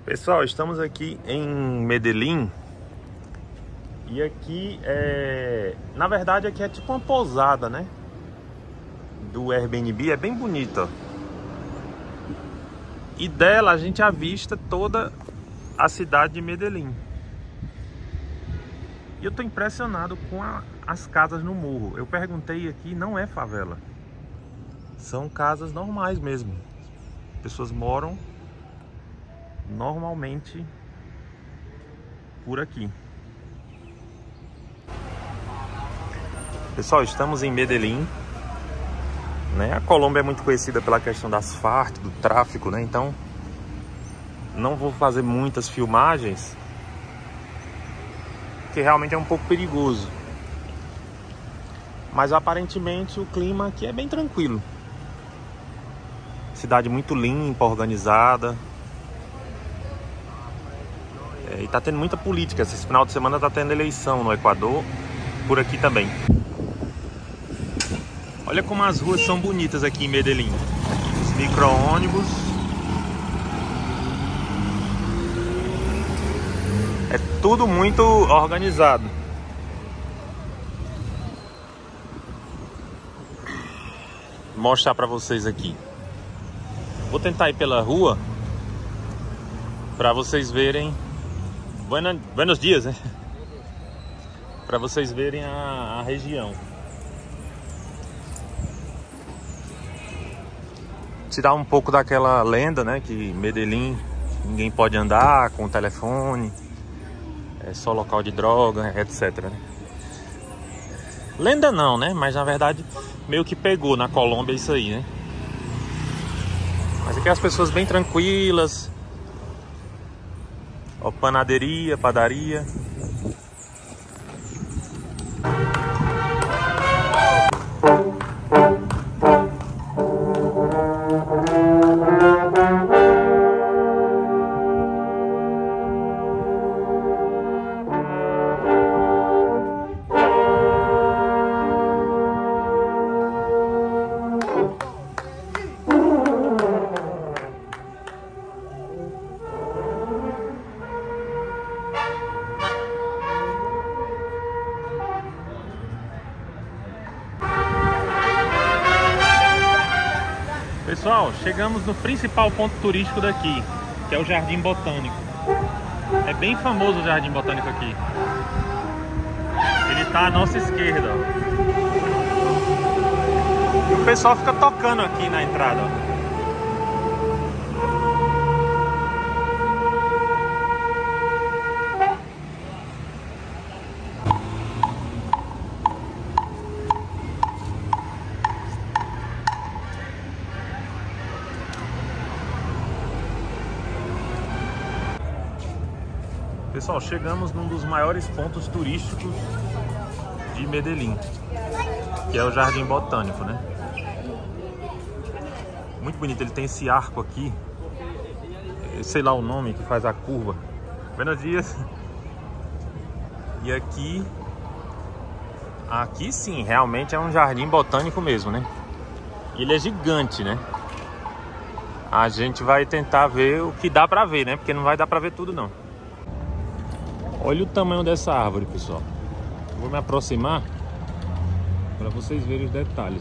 Pessoal, estamos aqui em Medellín. E aqui na verdade aqui é tipo uma pousada, né? Do Airbnb, é bem bonita. E dela a gente avista toda a cidade de Medellín. E eu tô impressionado com as casas no morro. Eu perguntei aqui, não é favela. São casas normais mesmo. Pessoas moram normalmente por aqui. Pessoal, estamos em Medellín, né? A Colômbia é muito conhecida pela questão das Farc, do tráfico, né? Então não vou fazer muitas filmagens, porque realmente é um pouco perigoso. Mas aparentemente o clima aqui é bem tranquilo. Cidade muito limpa, organizada. E tá tendo muita política. Esse final de semana tá tendo eleição no Equador, por aqui também. Olha como as ruas são bonitas aqui em Medellín. Os micro-ônibus. É tudo muito organizado. Vou mostrar pra vocês aqui. Vou tentar ir pela rua pra vocês verem. Buenos dias, né? Pra vocês verem a região. Tirar um pouco daquela lenda, né? Que Medellín ninguém pode andar com o telefone, é só local de droga, etc, né? Lenda não, né? Mas na verdade meio que pegou na Colômbia isso aí, né? Mas aqui as pessoas bem tranquilas. Ó, panaderia, padaria. Pessoal, chegamos no principal ponto turístico daqui, que é o Jardim Botânico. É bem famoso o Jardim Botânico aqui. Ele tá à nossa esquerda, ó. E o pessoal fica tocando aqui na entrada, ó. Pessoal, chegamos num dos maiores pontos turísticos de Medellín, que é o Jardim Botânico, né? Muito bonito, ele tem esse arco aqui, sei lá o nome, que faz a curva. Buenos dias. E aqui sim, realmente é um jardim botânico mesmo, né? Ele é gigante, né? A gente vai tentar ver o que dá pra ver, né? Porque não vai dar pra ver tudo, não. Olha o tamanho dessa árvore, pessoal. Vou me aproximar para vocês verem os detalhes.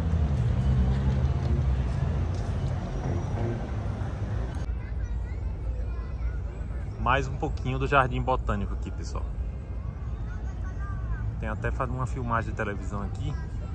Mais um pouquinho do Jardim Botânico aqui, pessoal. Tem até uma filmagem de televisão aqui.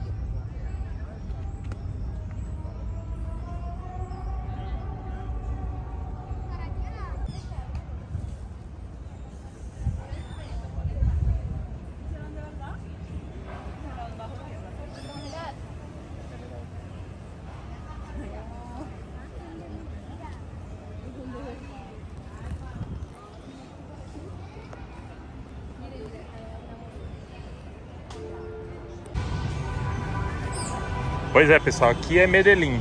Pois é, pessoal, aqui é Medellín.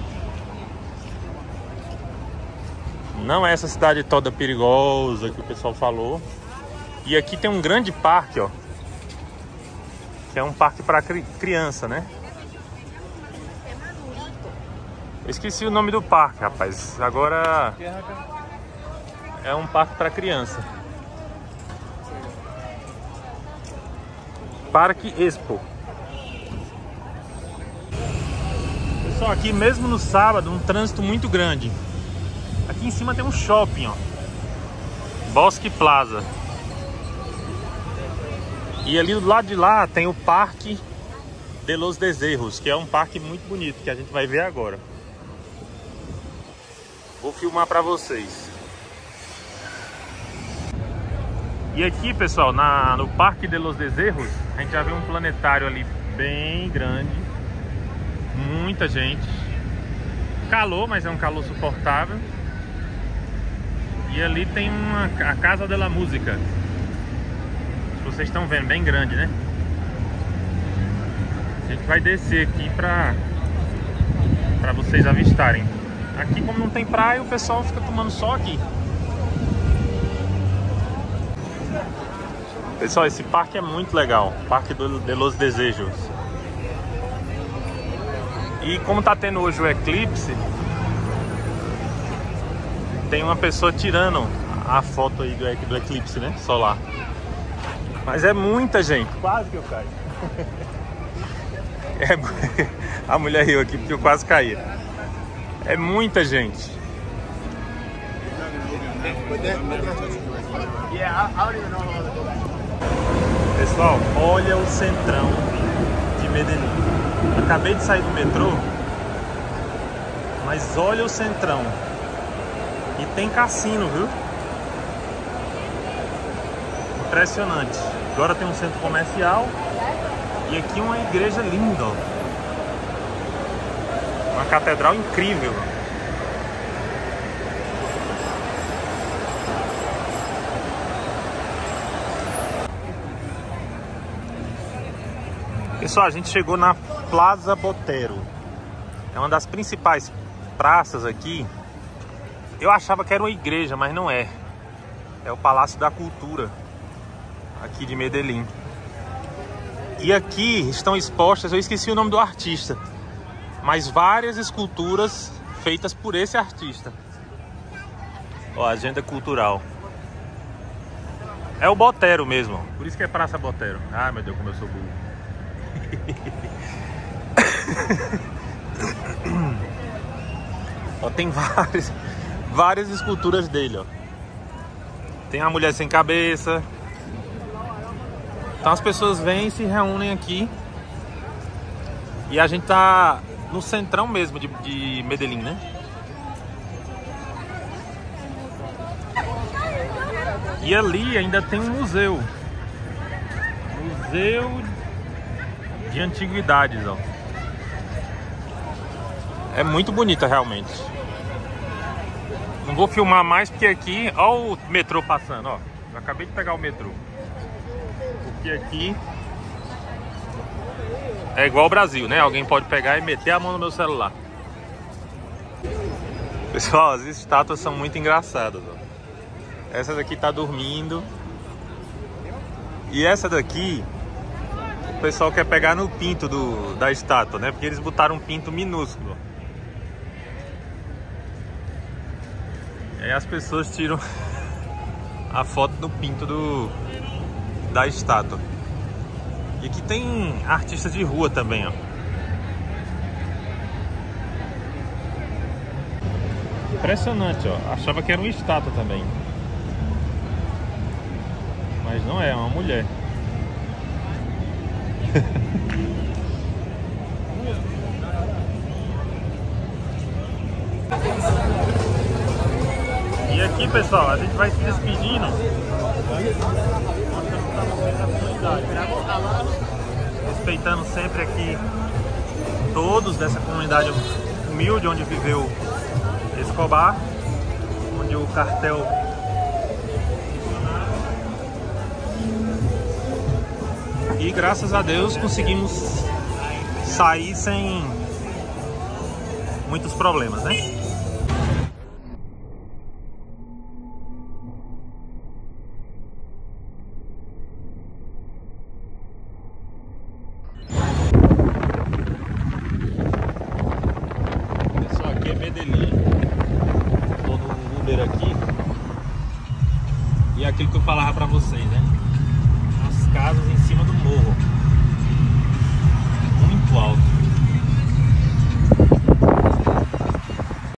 Não é essa cidade toda perigosa que o pessoal falou. E aqui tem um grande parque, ó. Que é um parque para criança, né? Eu esqueci o nome do parque, rapaz. Agora É um parque para criança. Parque Expo. Pessoal, aqui mesmo no sábado, um trânsito muito grande. Aqui em cima tem um shopping, ó. Bosque Plaza. E ali do lado de lá tem o Parque de los Deseos, que é um parque muito bonito, que a gente vai ver agora. Vou filmar para vocês. E aqui, pessoal, no Parque de los Deseos, a gente já vê um planetário ali bem grande. Muita gente. Calor, mas é um calor suportável. E ali tem a Casa de la Música. Vocês estão vendo, bem grande, né? A gente vai descer aqui para vocês avistarem. Aqui, como não tem praia, o pessoal fica tomando sol aqui. Pessoal, esse parque é muito legal. Parque de los Desejos. E como tá tendo hoje o eclipse, tem uma pessoa tirando a foto aí do eclipse, né? Solar. Mas é muita gente. Quase que eu caio. A mulher riu aqui porque eu quase caí. É muita gente. Pessoal, olha o centrão de Medellín. Acabei de sair do metrô, mas olha o centrão. E tem cassino, viu? Impressionante. Agora tem um centro comercial e aqui uma igreja linda, ó. Uma catedral incrível. Pessoal, a gente chegou na Plaza Botero. É uma das principais praças aqui. Eu achava que era uma igreja, mas não é. É o Palácio da Cultura aqui de Medellín. E aqui estão expostas, eu esqueci o nome do artista, mas várias esculturas feitas por esse artista. Ó, agenda cultural. É o Botero mesmo, por isso que é Praça Botero. Ai, meu Deus, como eu sou burro. Ó, tem várias esculturas dele, ó. Tem a mulher sem cabeça. Então as pessoas vêm e se reúnem aqui. E a gente tá no centrão mesmo de Medellín, né? E ali ainda tem um museu. Museu de antiguidades, ó. É muito bonita realmente. Não vou filmar mais porque aqui, ó, o metrô passando, ó. Eu acabei de pegar o metrô. Porque aqui é igual ao Brasil, né? Alguém pode pegar e meter a mão no meu celular. Pessoal, as estátuas são muito engraçadas, ó. Essa daqui tá dormindo. E essa daqui, o pessoal quer pegar no pinto da estátua, né? Porque eles botaram um pinto minúsculo. Aí as pessoas tiram a foto do pinto da estátua. E aqui tem artistas de rua também, ó. Impressionante, ó. Achava que era uma estátua também. Mas não é, é uma mulher. E aqui, pessoal, a gente vai se despedindo. Respeitando sempre aqui todos dessa comunidade humilde onde viveu Escobar, onde o cartel e graças a Deus conseguimos sair sem muitos problemas, né? Pessoal, aqui é Medellín. Tô no Uber aqui. E é aquilo que eu falava pra vocês, né? As casas em cima do morro. Muito alto.